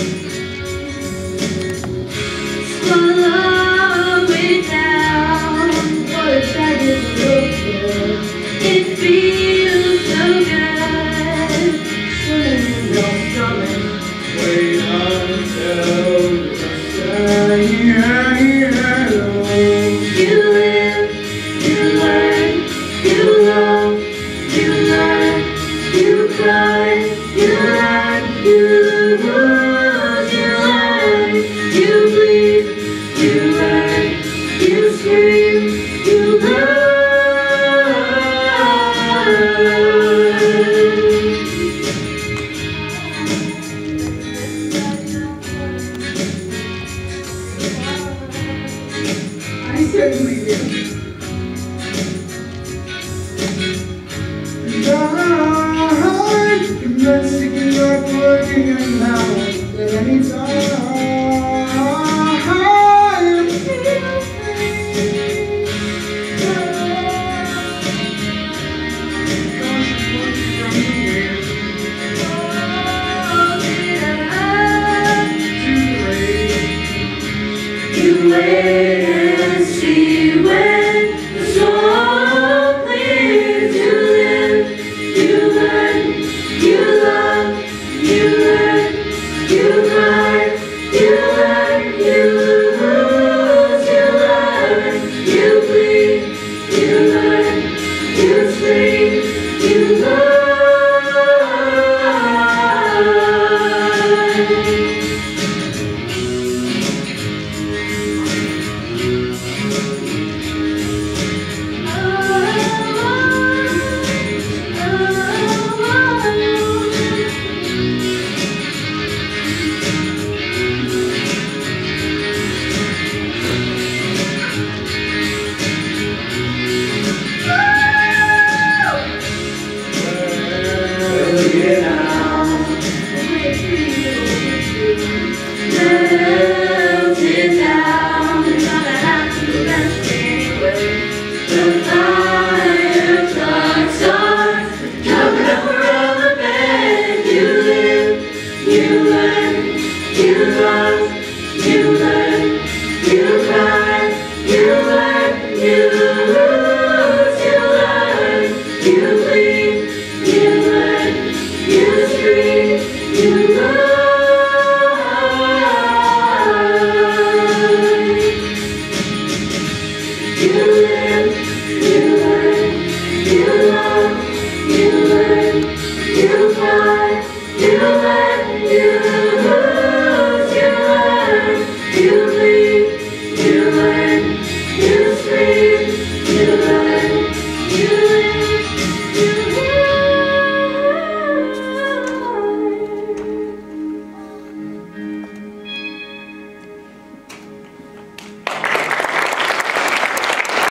Swallow it down, what a tragic look. It feels so good. Swimming in your stomach. Wait until the sun. You live, you learn, you love, you learn, you cry, you learn, you lose, you learn, you bleed, you learn, you scream, you learn. I certainly do. And I'm not sticking up, working and now at any time. You wait and see when the storm clears. You live, you learn, you love, you learn, you cry, you learn, you lose, you learn, you bleed, you learn, you scream, you learn. Melted down, and all that I'm too left anyway. The fire trucks are coming up around the bend. You live, you learn, you love, you learn, you cry, you learn, you lose, you learn, you bleed, you learn, you scream, you learn. You live, you learn, you love, you